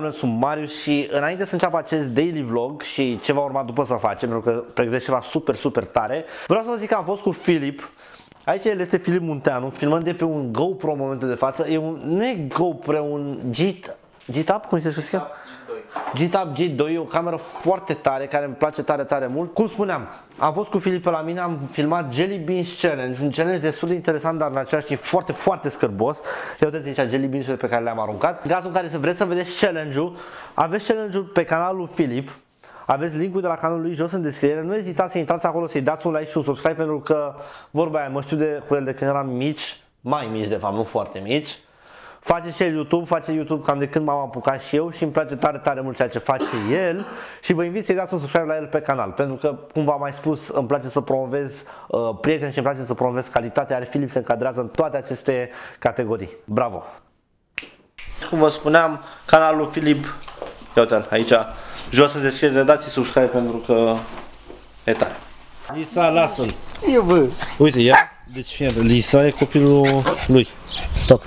numele sunt Marius și înainte să înceapă acest daily vlog și ce va urma după să facem, pentru că pregătesc ceva super tare, vreau să vă zic că am fost cu Filip. Aici el este Filip Munteanu, filmând de pe un GoPro în momentul de față. Nu e GoPro, un G-Tab, cum se scrie? G-Tab G2, e o cameră foarte tare, care îmi place tare mult. Cum spuneam, am fost cu Filip pe la mine, am filmat Jelly Beans Challenge, un challenge destul de interesant, dar în același timp foarte scârbos. Ia uitați aici Jelly Beans-urile pe care le-am aruncat. În cazul în care vreți să vedeți challenge-ul, aveți challenge-ul pe canalul lui Filip. Aveți linkul de la canalul lui jos în descriere. Nu ezitați să intrați acolo, să-i dați un like și un subscribe, pentru că vorba aia, mă știu cu el de când eram mici, mai mici de fapt, nu foarte mici. Face și el YouTube, face YouTube cam de când m-am apucat și eu și îmi place tare mult ceea ce face el și vă invit să-i dați un subscribe la el pe canal, pentru că, cum v-am mai spus, îmi place să promovez prieteni și îmi place să promovez calitatea, iar Filip se încadrează în toate aceste categorii. Bravo! Cum vă spuneam, canalul lui Filip, ia uite-l aici, jos în descriere, dați-i subscribe pentru că e tare. Lisa, lasă-l! Uite, ia, deci fie, Lisa e copilul lui. Stop.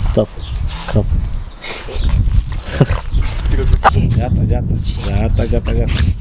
Gata.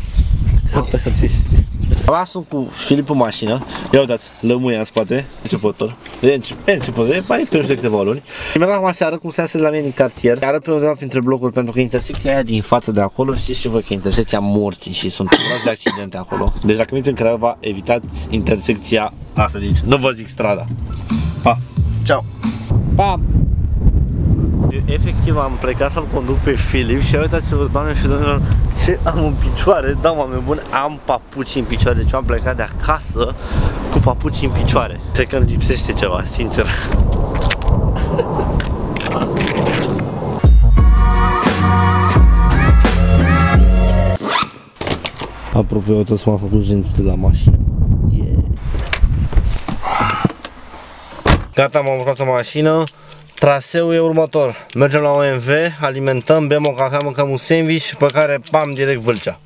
Sunt cu Filip în mașină. Ia uitați, lămâia în spate, începător. E mai târziu de câteva luni. Și merg acum seară cum se iasă de la mine din cartier. Arăt pe undeva printre blocuri, pentru că intersecția aia din față de acolo, știți ce voi, că e intersecția morții și sunt curați de accidente acolo. Deci dacă veniți în Craiova, evitați intersecția asta de aici. Nu vă zic strada. Pa! Ciao! Pa! Efectiv am plecat să-l conduc pe Filip și uitați-vă, doamne și domnilor, ce am în picioare. Da, oameni buni, am papuci în picioare, deci am plecat de acasă cu papuci în picioare. Cred că îmi lipsește ceva, sincer. Apropo, eu tot să m-am făcut genți de la mașină. Gata, m-am urcat în mașină. Traseul e următor. Mergem la OMV, alimentăm, bem o cafea, mâncăm un sandwich și pe care, pam, direct Vâlcea.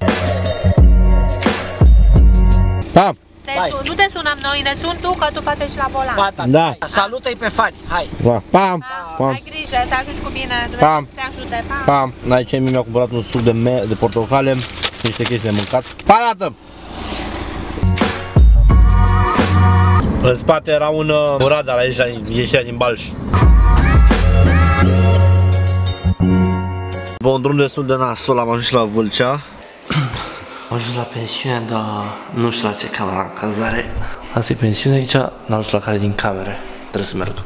Pam! Nu te sunăm noi, ne sun tu, că tu poate ești la volan. Da. Salută-i pe fani, hai! Pam! Ai grijă, să ajungi cu bine, Pam! să te ajute, Pam! Aici mi-a cumpărat un suc de portocale, niște chestii de mâncat. Palată! În spate era un radar aici, ieșea din Balș. Bun, un drum destul de nasol, am ajuns la Vâlcea. Am ajuns la pensiune, dar nu știu la ce cameră am cazare. Asta e pensiune aici, n-am ajuns la care din camere. Trebuie să merg.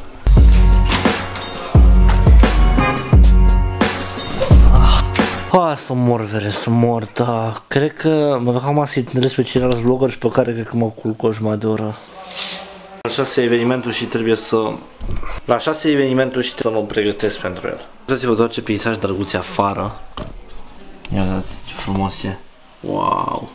Să mor, vere, să mor, dar cred că mă duc acum să-i întâlnesc pe ceilalți vloggeri pe care cred că mă culc o jumătate de oră. La 6 evenimentul și trebuie să... La 6 evenimentul și să mă pregătesc pentru el. Uitați-vă doar ce peisaj drăguț afară. Ia uitați ce frumos e. Wow!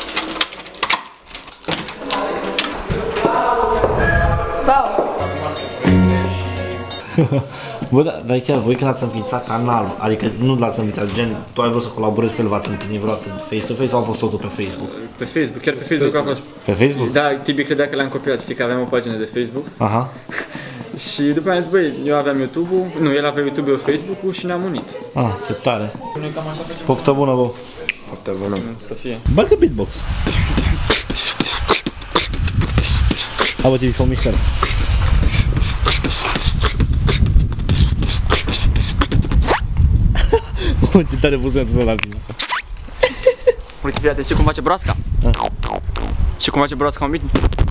Bă, dar chiar voi când ați înființat canalul, adică nu l-ați înființat, gen, tu ai vrut să colaborezi cu el, v-ați întâlnit vreodată face-to-face sau a fost totul pe Facebook? Pe Facebook, chiar pe Facebook a fost. Pe Facebook? Da, Tibi credea că l-am copiat, știi că aveam o pagină de Facebook. Aha. Și după aia am zis, băi, eu aveam YouTube-ul, nu, el avea YouTube-ul, Facebook-ul și ne-am unit. Ah, ce tare. Poftă bună, bă. Poftă bună. Să fie. Bagă beatbox. Hai bă, Tibi, fă o mișcare. Ce tare buzunetul ăla la tine. Uite, fii, știi cum face broasca? Și cum face broasca un mic?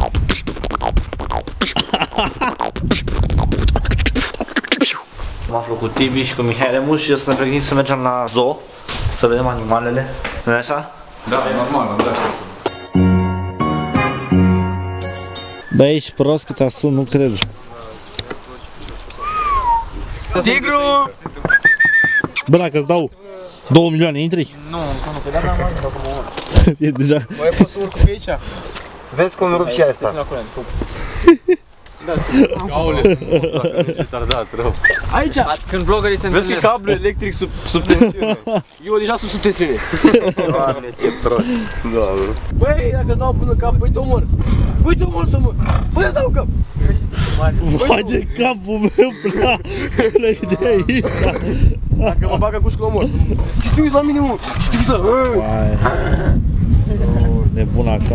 M-am aflat cu Tibi și cu Mihai Remus și o să ne pregătim să mergem la zoo, să vedem animalele. Nu-i așa? Da, e normal, nu da așa. Bă, ești prost că te asum, nu cred. Tigru! Bă, dacă îți dau 2 milioane, intri? Nu, pe da, mă, E deja. băi, poți să urc pe aici? Vezi cum rup și asta. Aole, sunt tardat rău. Aici! Când vloggerii se Vezi că întâlnesc. cablu electric sub tensiune. Eu deja sunt sub tensiune. Doamne, ce prost. Doamne. Băi, dacă îți dau până cap, băi, te omor. Băi, te omor să mor. Băi, îți dau cap. Vai de capul meu, plec de aici. Dacă mă bagă cușcul, omor. Și te uiți la mine, mă. Și te uiți la... Nebuna cap.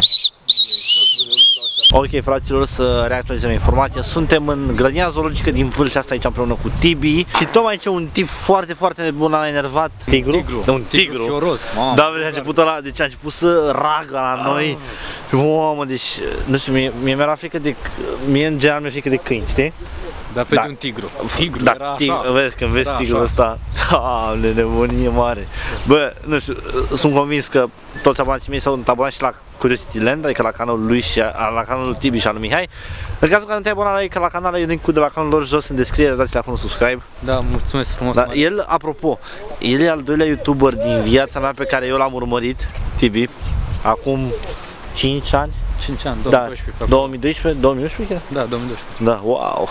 Ok, fraților, să reactualizăm informația. Suntem în grădina zoologică din Vâlcea, asta aici împreună cu Tibi. Și tocmai aici un tip foarte, foarte nebun a enervat. Tigru? Un tigru. Fioros. Da, a început ăla, deci a început să ragă la noi. Mamă, deci, nu știu, mie mi-era frică de, mie în general mi-e frică de câini, știi? Dar pe de un tigru. Tigru Da, era așa. vezi, când vezi Era tigrul așa. ăsta, Doamne, nebunie mare. Bă, nu știu, sunt convins că toți abonații mei s-au abonați și la Curiosity Land, adică la canalul lui și la canalul lui Tibi și al lui Mihai. În cazul că nu te-ai abonat la canal, e link-ul de la canalul lor jos în descriere, dați-le acolo un subscribe. Da, mulțumesc frumos. Dar el, apropo, el e al doilea YouTuber din viața mea pe care eu l-am urmărit, Tibi, acum 5 ani. 5 ani, Da, 2012. 2012, 2011 chiar? Da, 2012. Da, wow.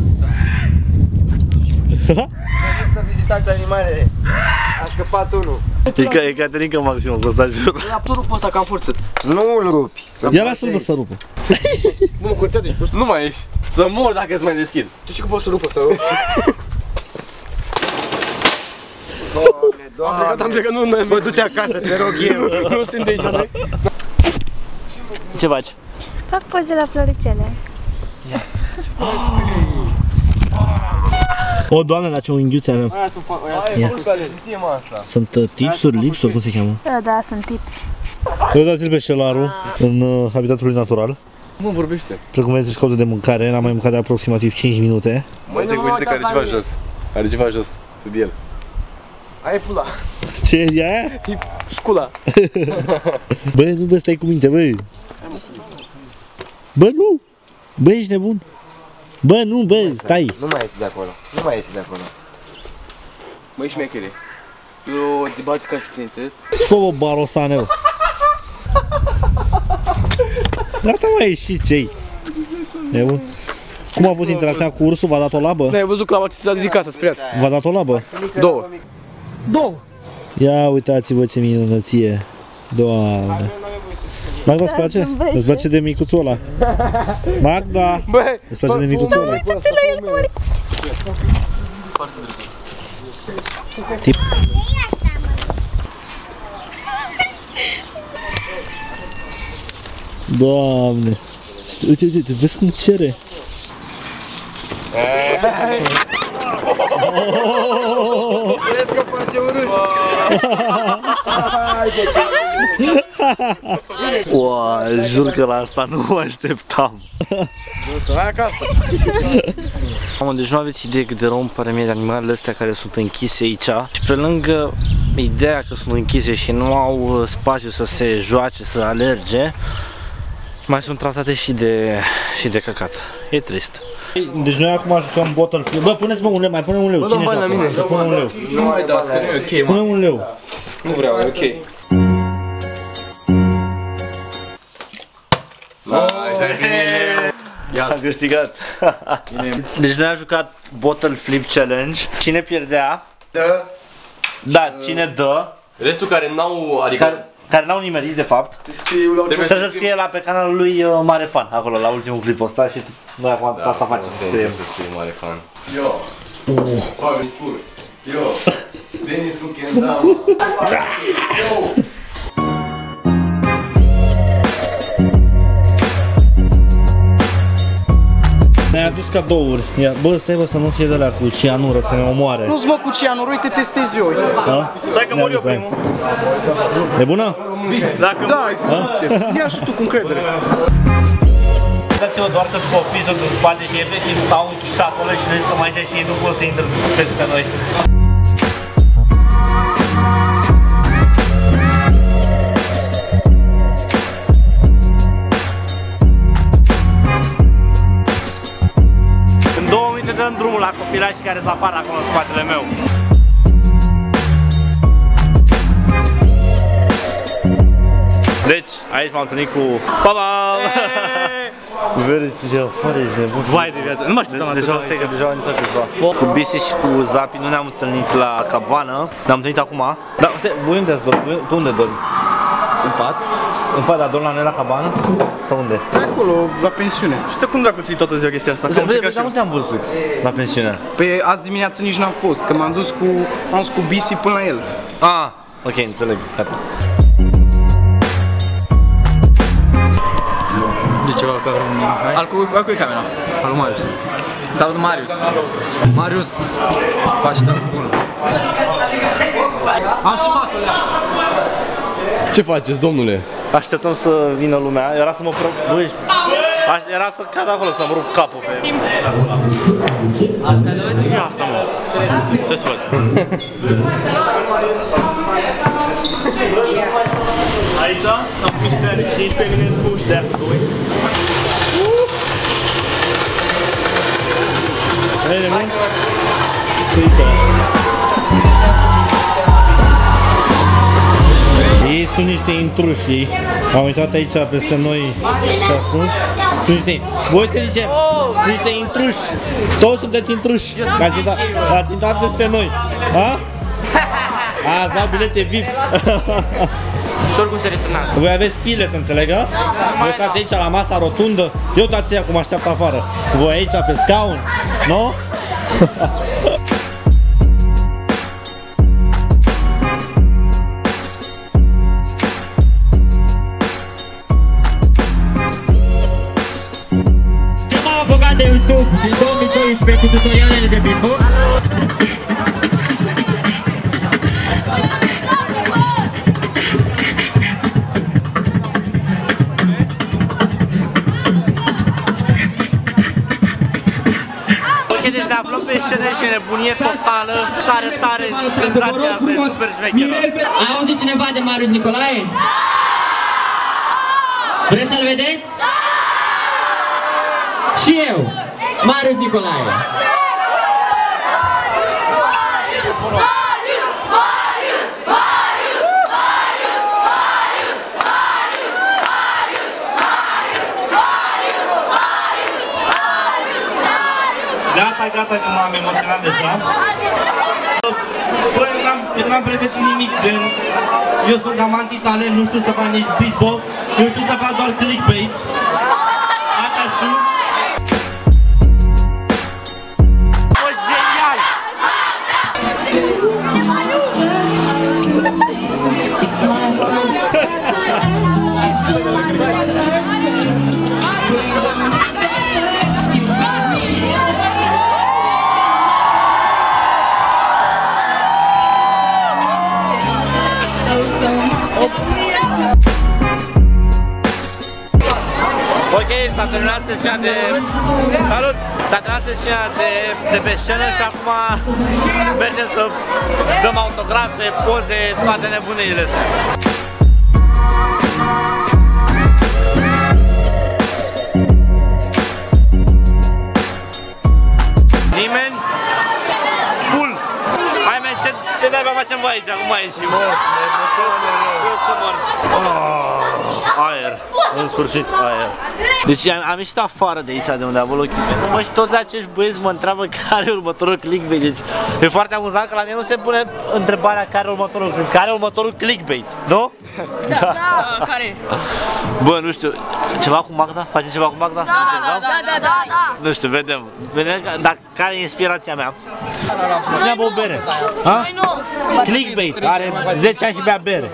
Veniți să vizitați animalele. A scăpat unul. E Caterinca maximă, Costa, jur. L-a rupt pe ăsta ca în forță. Nu îl rupi. Ia lasă-l să rupă. Bă, mă curtează și pe ăsta. Nu mai ești. Să mor dacă îți mai deschid. Tu știi că poți să rupă ăsta, nu? Doamne, am plecat, nu, bă, du-te acasă, te rog eu. Nu suntem de aici, noi. Ce faci? Fac poze la floricele. O, Doamne, la ce unghiuțe avem. Aia sunt Ia. Sunt tipsuri, lipsuri, cum se cheamă? Da, sunt tips. Uitați-l pe șelarul în habitatul lui natural. Mă vorbește. Cred că merge să-și caute de mâncare, n-am mai mâncat de aproximativ 5 minute. Mai uite că are ceva jos. Are ceva jos, sub el. Aia e pula. Ce e aia? E scula. Bă, nu, bă, stai cu minte, bă. Bă, nu! Bă, ești nebun? Bă, nu, bă, stai! Nu mai iese de acolo. Nu mai iese de acolo. Măi, șmechere. Eu te bate ca și puțin, înțeles? Fă o barosaneu. Gata, mai ieși ce-i? Nebun? Cum a fost interacțiunea cu ursul? V-a dat o labă? N-ai văzut că l-am ți s-a ridicat, s-a speriat. V-a dat o labă? Două. Două. Ia uitați-vă ce minunăție. Doamne. Magda, îți place? Îți place de micuțul ăla? Magda! Băi, Îți place de micuțul ăla? Doamne! Uite, uite, vezi cum cere? Vezi că face urât. Uau, jur că la asta nu mă așteptam. Hai acasă. Mamă, deci nu aveți idee cât de rău îmi pare mie de animalele astea care sunt închise aici. Și pe lângă ideea că sunt închise și nu au spațiu să se joace, să alerge, mai sunt tratate și de căcat. E trist. Deci noi acum jucăm bottle flip. Bă, puneți-mă un leu, mai pune un leu. Cine joacă? Să pune un leu. Nu mai dați, că nu e ok, Pune un leu. Nu vreau, e ok. A câștigat. Deci noi am jucat bottle flip challenge. Cine pierdea? Da, cine dă? Restul care n-au, adică... Care n-au nimerit, de fapt. Trebuie să scrie la pe canalul lui Mare Fan, acolo, la ultimul clip ăsta și noi acum asta facem, să scriem. Să scriu Mare Fan. Yo! Fabi, pur! Yo! Denis cu Kendama! Yo! Ne-ai adus cadouri. Ia, bă, stai bă să nu fie de alea cu cianură, să ne omoare. Nu-ți mă cu cianuri, uite, testez eu, uite. Da? Stai că mor eu primul. E bună? Da, ia și tu cu încredere. Dați-vă doar că sunt copii, sunt în spate și efectiv stau închiși acolo și noi stăm aici și ei nu pot să intre peste noi. În 2 minute dăm drumul la copilașii care sunt afară acolo în spatele meu. Deci, aici m-am întâlnit cu... Pa, pa! Verde ce afară, ești nebun. Vai de viață, nu mă așteptam atât. Deja am intrat câțiva. Cu Bisi și cu Zapi nu ne-am întâlnit la cabană, ne-am întâlnit acum. Dar stai, voi unde ați dormi? Tu unde dormi? În pat? În pat, dar dormi la noi la cabană? Sau unde? Acolo, la pensiune. Și de cum dracu ții toată ziua chestia asta? Dar nu te-am văzut la pensiune. Păi azi dimineață nici n-am fost, că m-am dus cu Bisi până la el. Ah, ok, înțeleg, gata. De ceva pe al cui e camera? Al lui Marius. Salut, Marius. Marius, faci treabă bună. Am filmat-o, Lea. Ce faceți, domnule? Așteptăm să vină lumea, era să mă prăbuși. Era să cad acolo, să-mi rup capul pe... Asta, mă. Să-ți văd. Aici am pus de 15 minute push de 2. Hai, bun? Ei sunt niște intruși, ei au intrat aici peste noi și ascuns. Voi sunteți niște intruși, toți sunteți intruși, ați intrat peste noi. Ha? Ați dat bilete VIP. Și oricum se returna. Voi aveți pile, să înțelegă? Voi stați aici la masa rotundă, eu uitați ea cum așteaptă afară. Voi aici pe scaun, nu? De YouTube din 2012 cu tutorialele de beatbox. Ok, deci ne aflăm pe scenă și nebunie totală, tare, senzația asta e super șmecheră. A auzit cineva de Marius Nicolae? Vreți să-l vedeți? Și eu, Marius Nicolae. Gata, că m-am emoționat deja. Băi, n-am pregătit nimic, gen, eu sunt cam anti-talent, nu știu să fac nici beatbox, eu știu să fac doar clickbait. Asta știu. Ok, s-a terminat sesiunea de... Salut! S-a terminat sesiunea de pe scenă și acum mergem să dăm autografe, poze, toate nebunile astea. Nimeni? Full! Hai, man, ce de-abia facem voi aici? Acum ieșim? Eu să mor. Aer. În sfârșit, aer. Deci am ieșit afară de aici, de unde a avut clickbait. Mă, și toți acești băieți mă întreabă care e următorul clickbait. Deci e foarte amuzant că la mine nu se pune întrebarea care e următorul clickbait. Care e următorul clickbait, nu? Da. Care? Bă, nu știu, ceva cu Magda? Facem ceva cu Magda? Da. Nu știu, vedem. Dar care e inspirația mea? Cine bea o bere? Ha? Clickbait, are 10 ani și bea bere.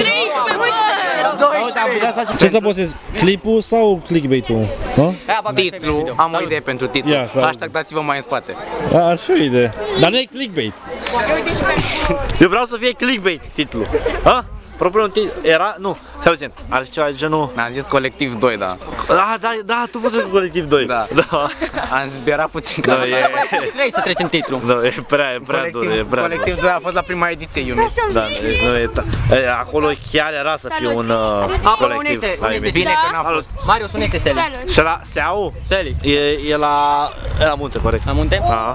13, ce să postezi? Clipul sau clickbait-ul? Titlu, am o idee pentru titlu. Așteptați-vă mai în spate. Ar fi o idee. Dar nu e clickbait. Eu vreau să fie clickbait titlul. Ha? Propun un titlu, era, nu, stai puțin, are ceva de genul... Am zis Colectiv 2, da. Da, tu văzut cu Colectiv 2. Da. Am zberat puțin ca... Trebuie să trecem titlul. Da, e prea dur, e prea dur. Colectiv 2 a fost la prima ediție, Iumis. Da, nu e... Acolo chiar era să fie un colectiv. Bine că n-a fost. Marius, unde este Seli? Și la Seau? Seli. E la munte, corect. La munte? Da.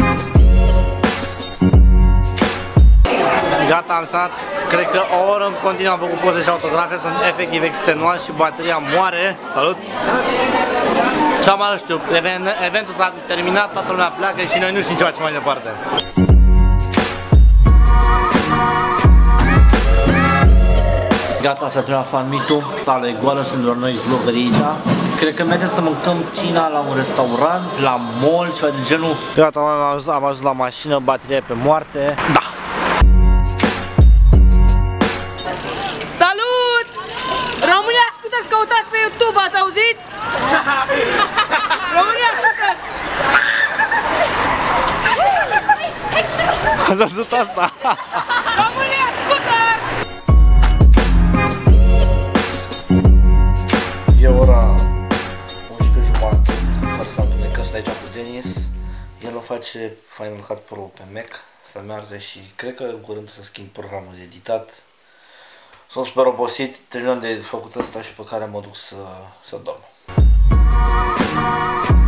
Gata, am stat, cred că o oră în continuu am făcut poze și autografe, sunt efectiv extenuat și bateria moare. Salut! Sau mai nu știu, eventul s-a terminat, toată lumea pleacă și noi nu știm ce facem mai departe. Gata, s-a terminat fan meet-ul, sala e goală, sunt doar noi vlogări aici. Cred că mergem să mâncăm cina la un restaurant, la mall, ceva de genul. Gata, am ajuns la mașină, bateria e pe moarte. Da! Salut! România Scooters, căutați pe YouTube, ați auzit? România Scooters! Ați văzut asta? România Scooters! E ora 11:30, fără să întunecă, sunt aici cu Denis. El o face Final Cut Pro pe Mac să meargă și cred că în curând să schimb programul de editat. Sunt super obosit, terminăm de făcut ăsta și pe care mă duc să dorm.